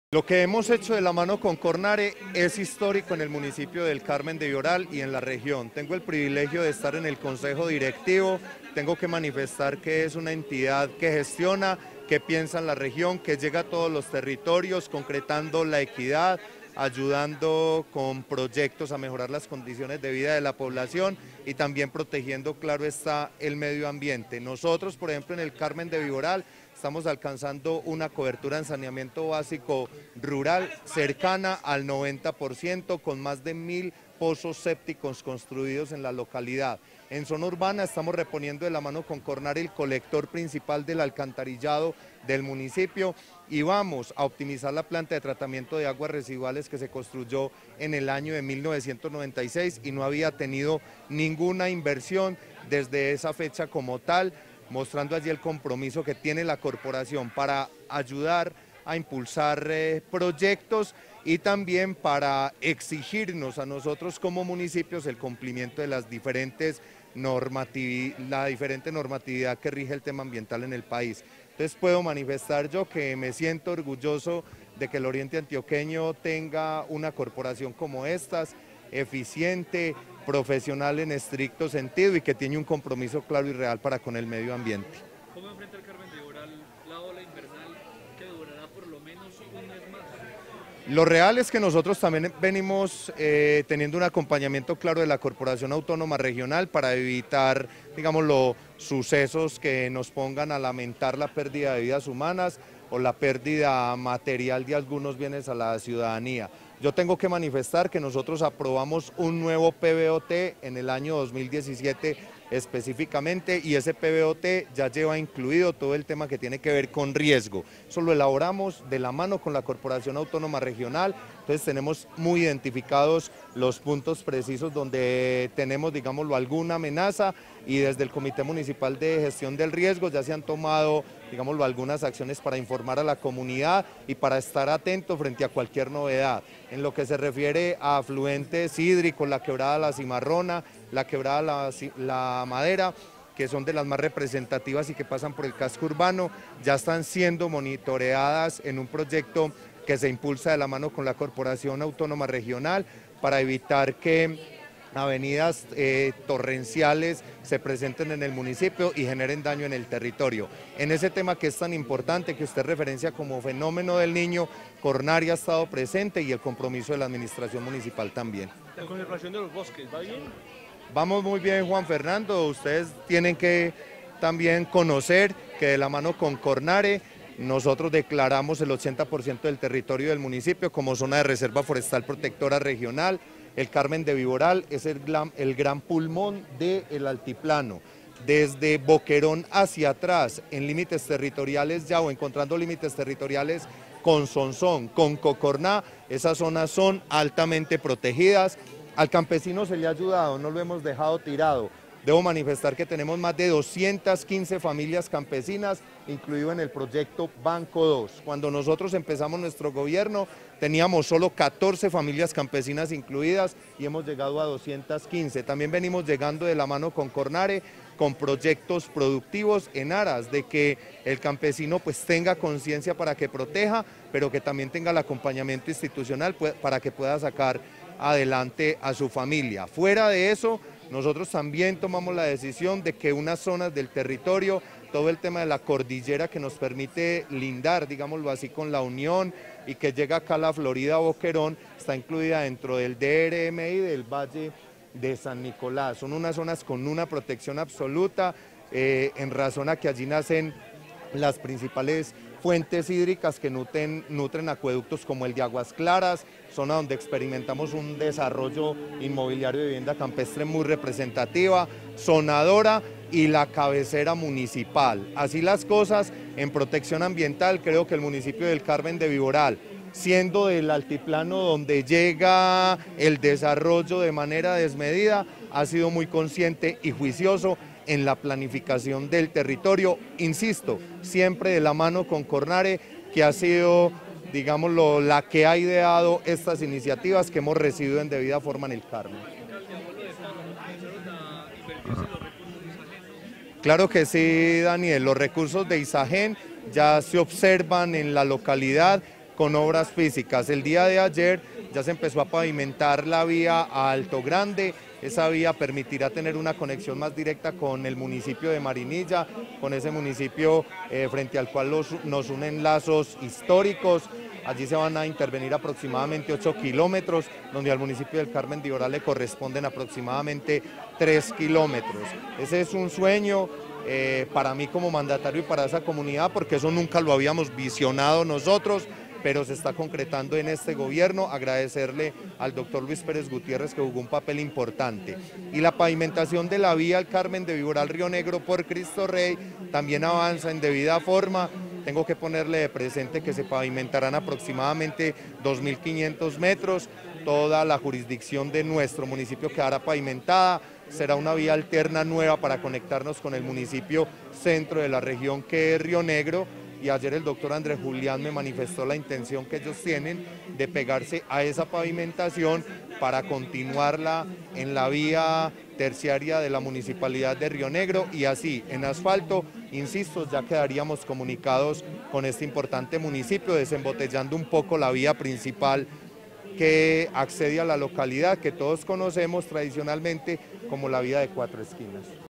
Lo que hemos hecho de la mano con Cornare es histórico en el municipio del Carmen de Viboral y en la región. Tengo el privilegio de estar en el consejo directivo, tengo que manifestar que es una entidad que gestiona, que piensa en la región, que llega a todos los territorios, concretando la equidad, ayudando con proyectos a mejorar las condiciones de vida de la población y también protegiendo, claro está, el medio ambiente. Nosotros, por ejemplo, en el Carmen de Viboral, estamos alcanzando una cobertura en saneamiento básico rural cercana al 90%, con más de 1000 pozos sépticos construidos en la localidad. En zona urbana estamos reponiendo de la mano con Cornare el colector principal del alcantarillado del municipio y vamos a optimizar la planta de tratamiento de aguas residuales que se construyó en el año de 1996 y no había tenido ninguna inversión desde esa fecha como tal, mostrando allí el compromiso que tiene la corporación para ayudar a impulsar proyectos y también para exigirnos a nosotros como municipios el cumplimiento de las diferentes la diferente normatividad que rige el tema ambiental en el país. Entonces puedo manifestar yo que me siento orgulloso de que el Oriente Antioqueño tenga una corporación como estas, eficiente, profesional en estricto sentido y que tiene un compromiso claro y real para con el medio ambiente. ¿Cómo enfrenta el Carmen de Viboral la ola invernal que durará por lo menos un mes más? Lo real es que nosotros también venimos teniendo un acompañamiento claro de la Corporación Autónoma Regional para evitar, digamos, los sucesos que nos pongan a lamentar la pérdida de vidas humanas o la pérdida material de algunos bienes a la ciudadanía. Yo tengo que manifestar que nosotros aprobamos un nuevo PBOT en el año 2017 específicamente y ese PBOT ya lleva incluido todo el tema que tiene que ver con riesgo. Eso lo elaboramos de la mano con la Corporación Autónoma Regional, entonces tenemos muy identificados los puntos precisos donde tenemos, digámoslo, alguna amenaza y desde el Comité Municipal de Gestión del Riesgo ya se han tomado, digámoslo, algunas acciones para informar a la comunidad y para estar atentos frente a cualquier novedad. En lo que se refiere a afluentes hídricos, la quebrada La Cimarrona, la quebrada La Madera, que son de las más representativas y que pasan por el casco urbano, ya están siendo monitoreadas en un proyecto que se impulsa de la mano con la Corporación Autónoma Regional para evitar que avenidas torrenciales se presenten en el municipio y generen daño en el territorio. En ese tema que es tan importante, que usted referencia como fenómeno del Niño, Cornare ha estado presente y el compromiso de la administración municipal también. La conservación de los bosques, ¿va bien? Vamos muy bien, Juan Fernando, ustedes tienen que también conocer que de la mano con Cornare nosotros declaramos el 80% del territorio del municipio como zona de reserva forestal protectora regional. El Carmen de Viboral es el gran pulmón del altiplano. Desde Boquerón hacia atrás, en límites territoriales ya o encontrando límites territoriales con Sonsón, con Cocorná, esas zonas son altamente protegidas. Al campesino se le ha ayudado, no lo hemos dejado tirado. Debo manifestar que tenemos más de 215 familias campesinas, incluido en el proyecto Banco 2. Cuando nosotros empezamos nuestro gobierno, teníamos solo 14 familias campesinas incluidas y hemos llegado a 215. También venimos llegando de la mano con Cornare, con proyectos productivos en aras de que el campesino pues tenga conciencia para que proteja, pero que también tenga el acompañamiento institucional para que pueda sacar adelante a su familia. Fuera de eso, nosotros también tomamos la decisión de que unas zonas del territorio, todo el tema de la cordillera que nos permite lindar, digámoslo así, con la Unión y que llega acá a la Florida Boquerón, está incluida dentro del DRMI del Valle de San Nicolás. Son unas zonas con una protección absoluta, en razón a que allí nacen las principales fuentes hídricas que nutren acueductos como el de Aguas Claras, zona donde experimentamos un desarrollo inmobiliario de vivienda campestre muy representativa, Sonadora y la cabecera municipal. Así las cosas, en protección ambiental, creo que el municipio del Carmen de Viboral, siendo del altiplano donde llega el desarrollo de manera desmedida, ha sido muy consciente y juicioso en la planificación del territorio, insisto, siempre de la mano con Cornare, que ha sido, digámoslo, la que ha ideado estas iniciativas que hemos recibido en debida forma en el Carmen. Claro que sí, Daniel, los recursos de Isagen ya se observan en la localidad con obras físicas. El día de ayer ya se empezó a pavimentar la vía a Alto Grande. Esa vía permitirá tener una conexión más directa con el municipio de Marinilla, con ese municipio frente al cual nos unen lazos históricos. Allí se van a intervenir aproximadamente 8 kilómetros, donde al municipio del Carmen de Iborá le corresponden aproximadamente 3 kilómetros. Ese es un sueño para mí como mandatario y para esa comunidad, porque eso nunca lo habíamos visionado nosotros, pero se está concretando en este gobierno. Agradecerle al doctor Luis Pérez Gutiérrez, que jugó un papel importante. Y la pavimentación de la vía al Carmen de Viboral Río Negro por Cristo Rey también avanza en debida forma. Tengo que ponerle de presente que se pavimentarán aproximadamente 2.500 metros. Toda la jurisdicción de nuestro municipio quedará pavimentada. Será una vía alterna nueva para conectarnos con el municipio centro de la región, que es Río Negro. Y ayer el doctor Andrés Julián me manifestó la intención que ellos tienen de pegarse a esa pavimentación para continuarla en la vía terciaria de la Municipalidad de Río Negro, y así en asfalto, insisto, ya quedaríamos comunicados con este importante municipio, desembotellando un poco la vía principal que accede a la localidad, que todos conocemos tradicionalmente como la vía de Cuatro Esquinas.